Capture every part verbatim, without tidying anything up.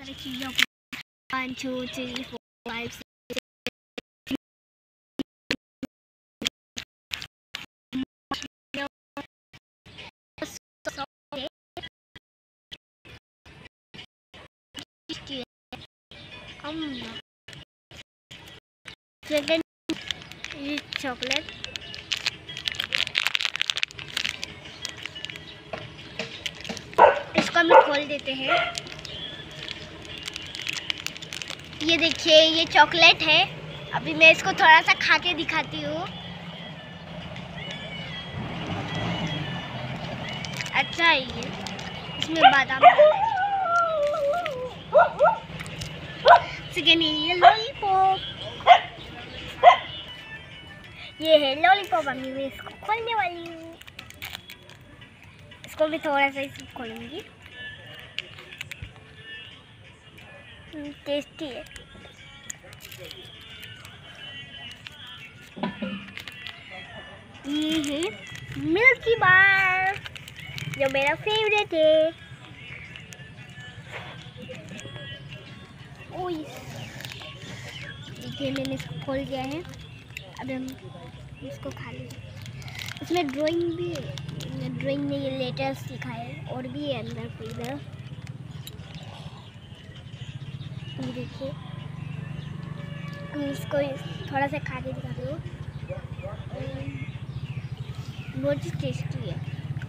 सारी चीज़ों को one two three four five second ये चॉकलेट, इसको हम खोल देते हैं। ये देखिए ये चॉकलेट है। अभी मैं इसको थोड़ा सा खा के दिखाती हूँ। अच्छा है ये, इसमें बादाम सेकेंड ये लॉलीपॉप, ये है लॉलीपॉप। अभी मैं इसको खोलने वाली हूँ। इसको भी थोड़ा सा इसको खोलूंगी। टेस्टी है। ये है मिल्की बार जो मेरा फेवरेट है। देखिए मैंने इसको खोल दिया है। अब हम इसको खा लेंगे। इसमें ड्राइंग भी है, ड्राइंग में ये लेटर्स लिखा है और भी है अंदर पे इधर। ये देखिए हम इसको थोड़ा सा खा के दिखा दो। बहुत ही टेस्टी है।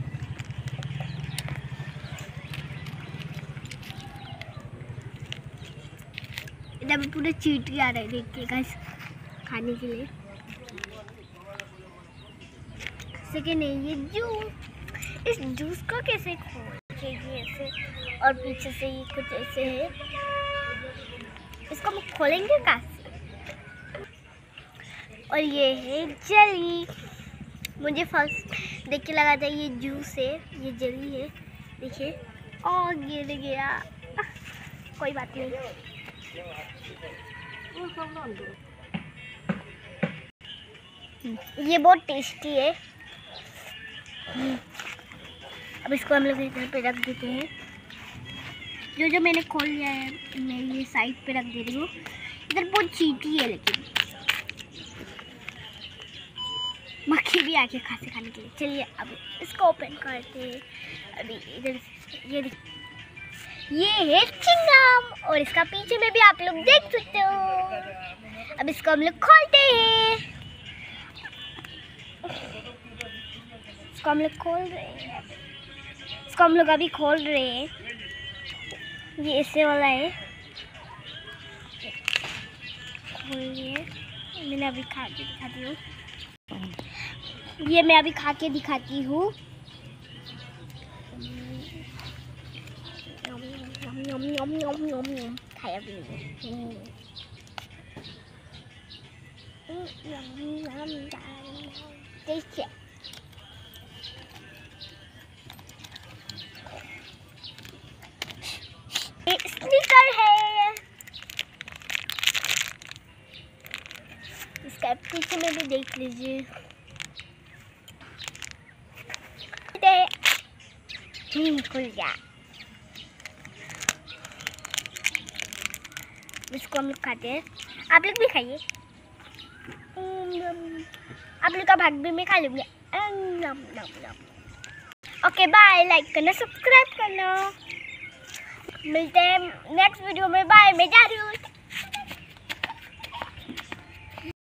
इधर में पूरे चींटी आ रहे हैं, देखिए गाइस खाने के लिए। सेकेंड है ये जूस। इस जूस को कैसे खोलेंगे ऐसे, और पीछे से ये कुछ ऐसे है। इसको हम खोलेंगे कैसे? और ये है जेली। मुझे फर्स्ट देख के लगा था ये जूस है, ये जेली है। देखिए और गिर गया, कोई बात नहीं। ये बहुत टेस्टी है। अब इसको हम लोग इधर पे रख देते हैं। जो जो मैंने खोल लिया है मैं ये साइड पे रख दे रही हूँ। इधर बहुत चींटी है, लेकिन मक्खी भी आके खासे खाने के लिए। चलिए अब इसको ओपन करते हैं। अभी इधर ये ये है चिंगम, और इसका पीछे में भी आप लोग देख सकते हो। अब इसको हम लोग खोलते हैं। इसको हम लोग खोल रहे हैं। इसको हम लोग अभी खोल रहे हैं। ये ऐसे वाला है। खोल लिए, मैंने अभी खा के दिखाती हूँ। ये मैं अभी खा के दिखाती हूँ। खाया भी टेस्टी। स्टिकर है, इसका पीछे में भी देख लीजिए। खुल गया। इसको हम लोग खाते हैं। आप लोग भी खाइए। आप लोग का भाग भी मैं खा लूँगी। Okay bye. लाइक करना, सब्सक्राइब करना। मिलते हैं नेक्स्ट वीडियो में। बाय। मैं जा रही हूँ।